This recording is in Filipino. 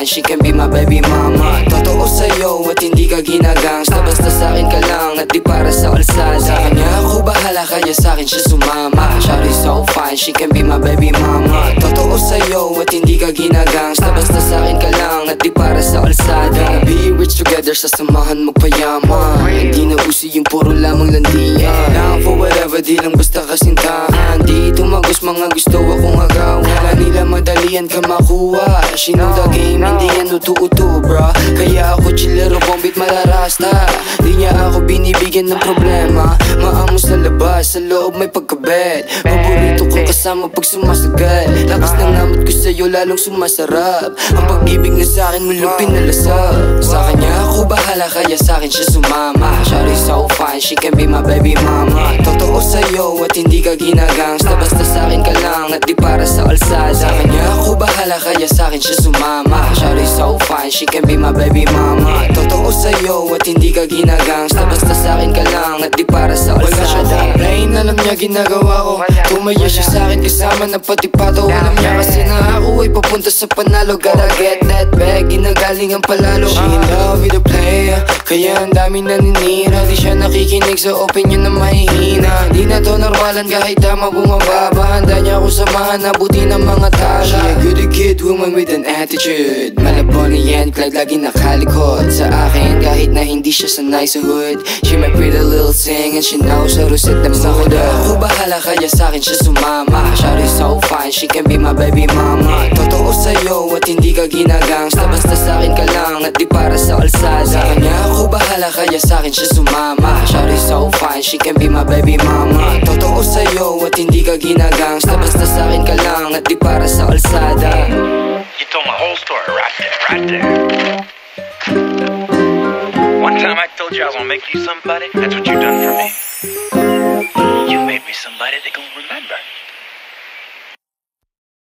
she can be my baby mama. Totoo sa'yo at hindi ka ginagangsta, basta sa'kin ka lang at di para sa kalsada. Sa kanya ako bahala, kaya sa'kin siya sumama. Shawty so fine, she can be my baby mama. Totoo sa'yo at hindi ka ginagangsta, basta sa'kin ka lang at di para sa kalsada. Be rich together, sasamahan magpayaman. Hindi na uso yung puro lamang landian. Down for whatever, di lang basta kasintahan. Di tumagos mga gusto akong agawan. Kanila madalian ka makuha. She know the game, hindi yan utu-utu bro. Kaya ako chillero, bombit malarasta. Di niya ako binibigyan ng problema. Maamos sa labas, sa loob may pagkabed. Paborito kong kasama pag sumasagal. Lakas ng namot ko sa'yo lalong sumasarap. Ang pag-ibig na sa'kin mulang pinalasap. Sa kanya ako bahala, kaya sa'kin siya sumama. Shawty so fine, she can be my baby mama. Totoo sa'yo at hindi ka ginagangsta, basta sa'kin ka lang at di para sa kalsada. Sa kanya ako bahala, kaya sa'kin siya sumama. Shawty so fine, she can be my baby mama. Totoo sa'yo at hindi ka ginagangsta, basta sa'kin ka lang at di para sa kalsada. Wala siya complain, alam niya ginagawa ko. Tumaya siya sa'kin kasama na pati pato. Alam niya kasi na ako ay papunta sa panalo. Gotta get that bag, ginagaling ang palalo. She in love with a player, kaya ang dami naninira. Di siya nakikinig sa opinion na mahihina. Di na to normalan kahit tama bumababa. Handa niya ako samahan, nabuti ng mga tala. She a goody kid, woman with an attitude. Malabon na yan, Clyde lagi nakalikot sa akin kahit na hindi siya sanay sa hood. She my pretty little thing and she knows how to set the mood up. Ako bahala, kaya sa'kin siya sumama. Shawty so fine, she can be my baby mama. Totoo sa'yo at hindi ka ginagangsta, basta sa'kin ka lang at di para sa kalsada. Sa kanya ako bahala, kaya sa'kin siya sumama. Shawty so fine, she can be my baby mama. Totoo sa'yo at hindi ka ginagangsta, basta sa'kin ka lang at di para sa kalsada. You told my whole story right there, right there. One time I told you I was gonna make you somebody. That's what you done for me. You made me somebody they gonna remember.